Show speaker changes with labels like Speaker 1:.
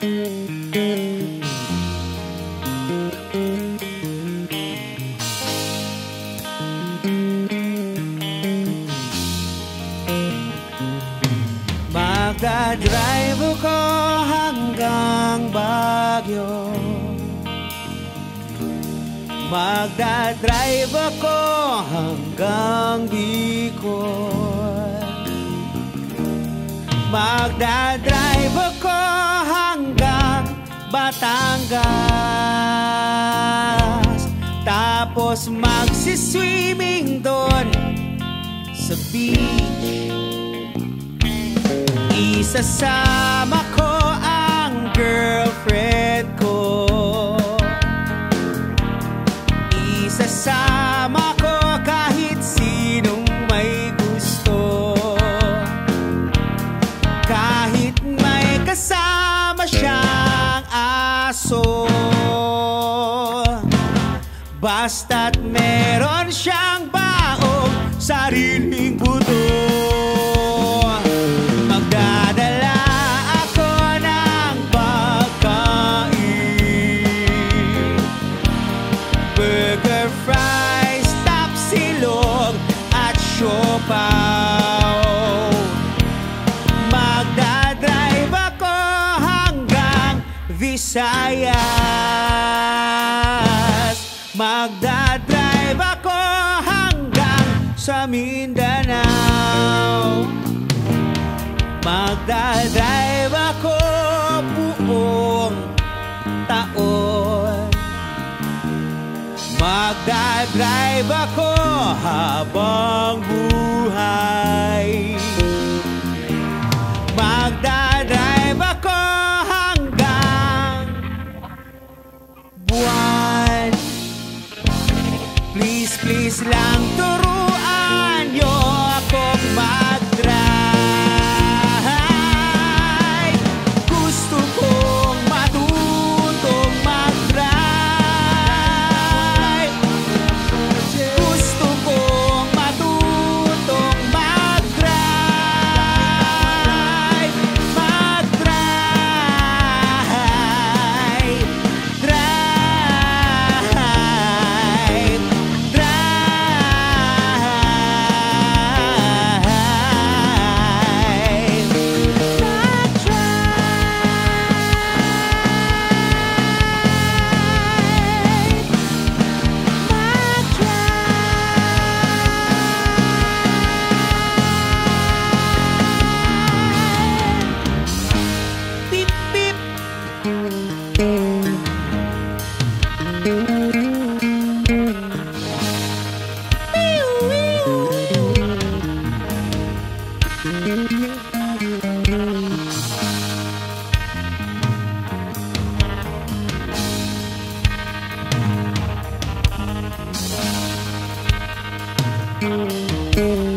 Speaker 1: Magdadrive ako hanggang Baguio. Magdadrive ako hanggang Bicol. Magdadrive ako hanggang Batangas. Tapos magsiswimming doon sa beach. Isasama ko ang girlfriend ko. Isasama ko kahit sinong may gusto. Kahit may kasama siyang aso. Basta't meron siyang baong sariling buto. Magdadrive ako hanggang Visayas. Magdadrive ako hanggang sa Mindanao. Magdadrive ako buong taon. Magdadrive ako habang buhay. Magdadrive ako hanggang buwan. Please, please lang turuan niyo akong mag-drive. Gusto kong matutong mag-drive. Gusto kong matutong mag-drive. Mag-drive. Drive. Beep, beep. Beep.